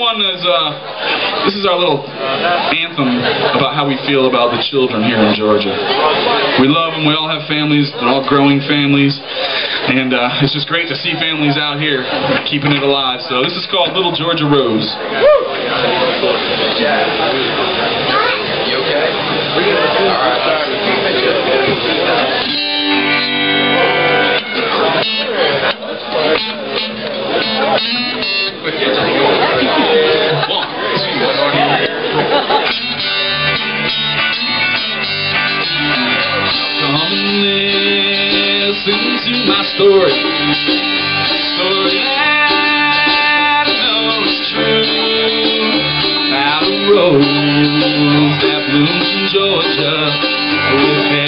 one is, this is our little anthem about how we feel about the children here in Georgia. We love them, we all have families, they're all growing families, and it's just great to see families out here keeping it alive. So this is called Little Georgia Rose. You okay? All right. Come and listen to my story. Story that I know is true. About a rose that blooms in Georgia with